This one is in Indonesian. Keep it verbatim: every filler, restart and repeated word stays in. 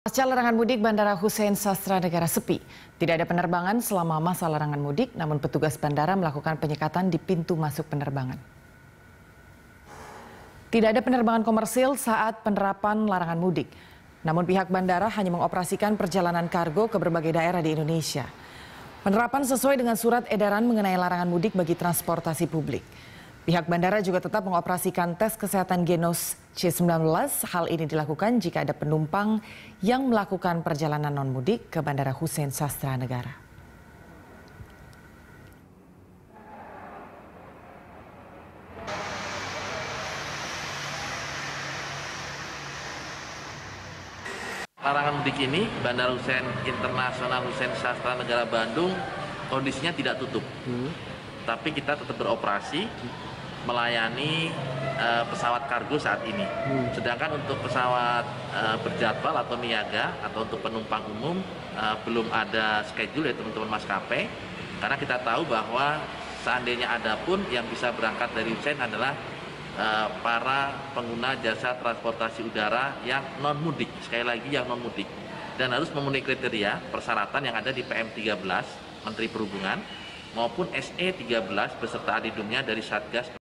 Pasca larangan mudik, Bandara Hussein Sastranegara sepi. Tidak ada penerbangan selama masa larangan mudik, namun petugas bandara melakukan penyekatan di pintu masuk penerbangan. Tidak ada penerbangan komersil saat penerapan larangan mudik. Namun pihak bandara hanya mengoperasikan perjalanan kargo ke berbagai daerah di Indonesia. Penerapan sesuai dengan surat edaran mengenai larangan mudik bagi transportasi publik. Pihak bandara juga tetap mengoperasikan tes kesehatan genos C sembilan belas. Hal ini dilakukan jika ada penumpang yang melakukan perjalanan non-mudik ke Bandara Hussein Sastranegara. Larangan mudik ini, Bandara Hussein Internasional Hussein Sastranegara Bandung kondisinya tidak tutup. Hmm. Tapi kita tetap beroperasi melayani uh, pesawat kargo saat ini. Hmm. Sedangkan untuk pesawat uh, berjadwal atau niaga atau untuk penumpang umum uh, belum ada schedule ya teman-teman maskapai. Karena kita tahu bahwa seandainya ada pun yang bisa berangkat dari Hussein adalah uh, para pengguna jasa transportasi udara yang non mudik. Sekali lagi yang non mudik dan harus memenuhi kriteria persyaratan yang ada di P M tiga belas Menteri Perhubungan maupun S E tiga belas beserta adendumnya dari Satgas